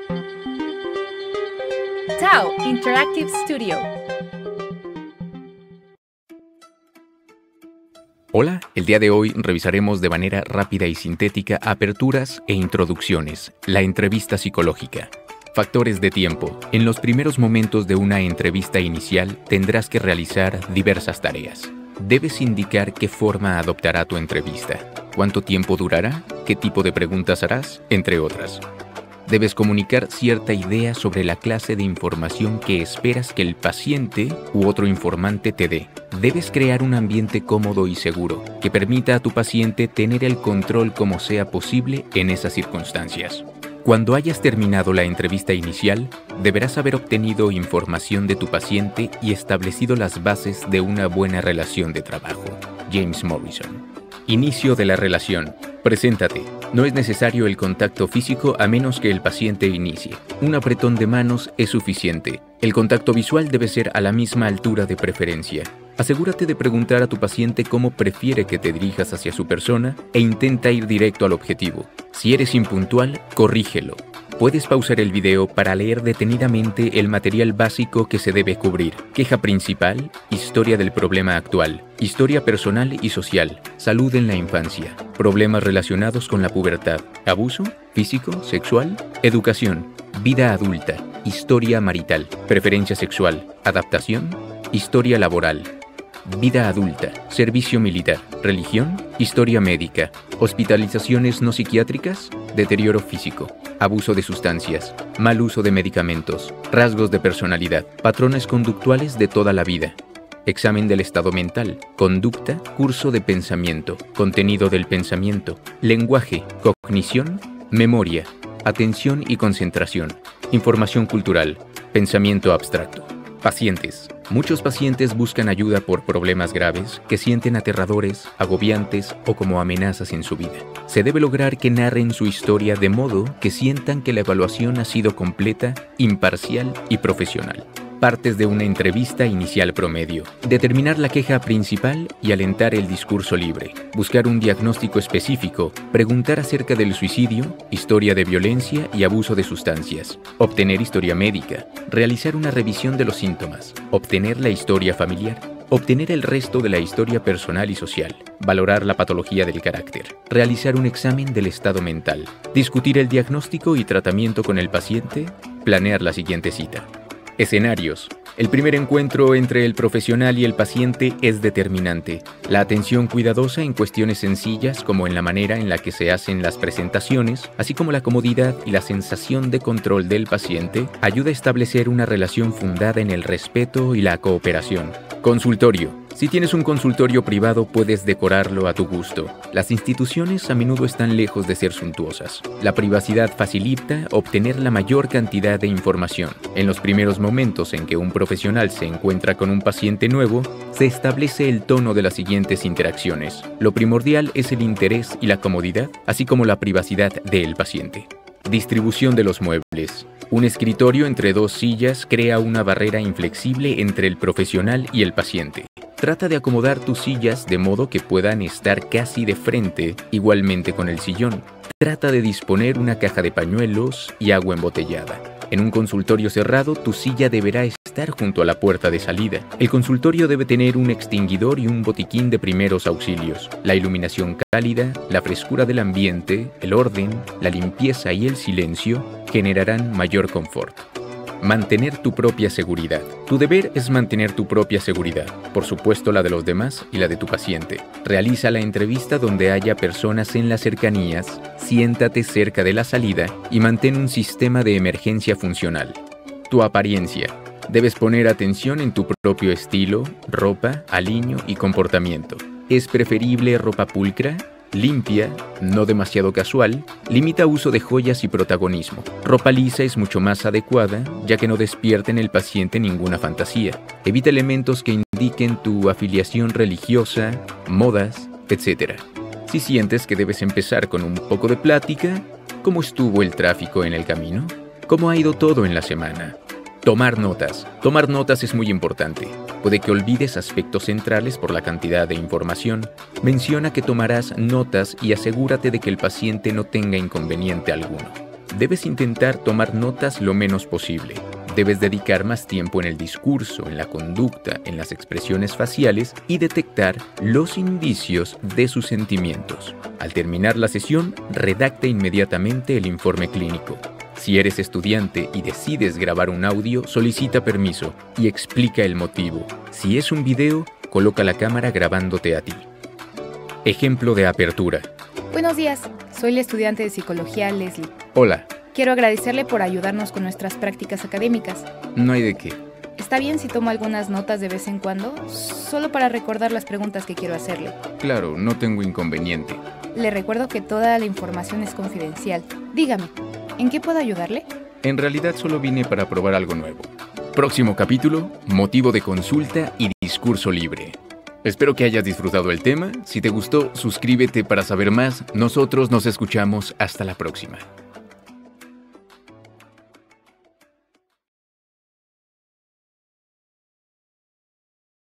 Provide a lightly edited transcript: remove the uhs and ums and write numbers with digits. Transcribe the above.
Tao Interactive Studio. Hola, el día de hoy revisaremos de manera rápida y sintética aperturas e introducciones, la entrevista psicológica. Factores de tiempo. En los primeros momentos de una entrevista inicial tendrás que realizar diversas tareas. Debes indicar qué forma adoptará tu entrevista, cuánto tiempo durará, qué tipo de preguntas harás, entre otras. Debes comunicar cierta idea sobre la clase de información que esperas que el paciente u otro informante te dé. Debes crear un ambiente cómodo y seguro que permita a tu paciente tener el control como sea posible en esas circunstancias. Cuando hayas terminado la entrevista inicial, deberás haber obtenido información de tu paciente y establecido las bases de una buena relación de trabajo. James Morrison. Inicio de la relación. Preséntate. No es necesario el contacto físico a menos que el paciente inicie. Un apretón de manos es suficiente. El contacto visual debe ser a la misma altura de preferencia. Asegúrate de preguntar a tu paciente cómo prefiere que te dirijas hacia su persona e intenta ir directo al objetivo. Si eres impuntual, corrígelo. Puedes pausar el video para leer detenidamente el material básico que se debe cubrir. Queja principal, historia del problema actual, historia personal y social, salud en la infancia, problemas relacionados con la pubertad, abuso, físico, sexual, educación, vida adulta, historia marital, preferencia sexual, adaptación, historia laboral, vida adulta, servicio militar, religión, historia médica, hospitalizaciones no psiquiátricas, deterioro físico, abuso de sustancias, mal uso de medicamentos, rasgos de personalidad, patrones conductuales de toda la vida, examen del estado mental, conducta, curso de pensamiento, contenido del pensamiento, lenguaje, cognición, memoria, atención y concentración, información cultural, pensamiento abstracto. Pacientes. Muchos pacientes buscan ayuda por problemas graves que sienten aterradores, agobiantes o como amenazas en su vida. Se debe lograr que narren su historia de modo que sientan que la evaluación ha sido completa, imparcial y profesional. Partes de una entrevista inicial promedio. Determinar la queja principal y alentar el discurso libre. Buscar un diagnóstico específico. Preguntar acerca del suicidio, historia de violencia y abuso de sustancias. Obtener historia médica. Realizar una revisión de los síntomas. Obtener la historia familiar. Obtener el resto de la historia personal y social. Valorar la patología del carácter. Realizar un examen del estado mental. Discutir el diagnóstico y tratamiento con el paciente. Planear la siguiente cita. Escenarios. El primer encuentro entre el profesional y el paciente es determinante. La atención cuidadosa en cuestiones sencillas como en la manera en la que se hacen las presentaciones, así como la comodidad y la sensación de control del paciente, ayuda a establecer una relación fundada en el respeto y la cooperación. Consultorio. Si tienes un consultorio privado, puedes decorarlo a tu gusto. Las instituciones a menudo están lejos de ser suntuosas. La privacidad facilita obtener la mayor cantidad de información. En los primeros momentos en que un profesional se encuentra con un paciente nuevo, se establece el tono de las siguientes interacciones. Lo primordial es el interés y la comodidad, así como la privacidad del paciente. Distribución de los muebles. Un escritorio entre dos sillas crea una barrera inflexible entre el profesional y el paciente. Trata de acomodar tus sillas de modo que puedan estar casi de frente, igualmente con el sillón. Trata de disponer una caja de pañuelos y agua embotellada. En un consultorio cerrado, tu silla deberá estar junto a la puerta de salida. El consultorio debe tener un extinguidor y un botiquín de primeros auxilios. La iluminación cálida, la frescura del ambiente, el orden, la limpieza y el silencio generarán mayor confort. Mantener tu propia seguridad. Tu deber es mantener tu propia seguridad, por supuesto la de los demás y la de tu paciente. Realiza la entrevista donde haya personas en las cercanías, siéntate cerca de la salida y mantén un sistema de emergencia funcional. Tu apariencia. Debes poner atención en tu propio estilo, ropa, aliño y comportamiento. Es preferible ropa pulcra, limpia, no demasiado casual, limita uso de joyas y protagonismo. Ropa lisa es mucho más adecuada, ya que no despierta en el paciente ninguna fantasía. Evita elementos que indiquen tu afiliación religiosa, modas, etc. Si sientes que debes empezar con un poco de plática, ¿cómo estuvo el tráfico en el camino? ¿Cómo ha ido todo en la semana? Tomar notas. Tomar notas es muy importante. Puede que olvides aspectos centrales por la cantidad de información. Menciona que tomarás notas y asegúrate de que el paciente no tenga inconveniente alguno. Debes intentar tomar notas lo menos posible. Debes dedicar más tiempo en el discurso, en la conducta, en las expresiones faciales y detectar los indicios de sus sentimientos. Al terminar la sesión, redacta inmediatamente el informe clínico. Si eres estudiante y decides grabar un audio, solicita permiso y explica el motivo. Si es un video, coloca la cámara grabándote a ti. Ejemplo de apertura. Buenos días, soy la estudiante de psicología Leslie. Hola. Quiero agradecerle por ayudarnos con nuestras prácticas académicas. No hay de qué. ¿Está bien si tomo algunas notas de vez en cuando? Solo para recordar las preguntas que quiero hacerle. Claro, no tengo inconveniente. Le recuerdo que toda la información es confidencial. Dígame, ¿en qué puedo ayudarle? En realidad solo vine para probar algo nuevo. Próximo capítulo, motivo de consulta y discurso libre. Espero que hayas disfrutado el tema. Si te gustó, suscríbete para saber más. Nosotros nos escuchamos hasta la próxima.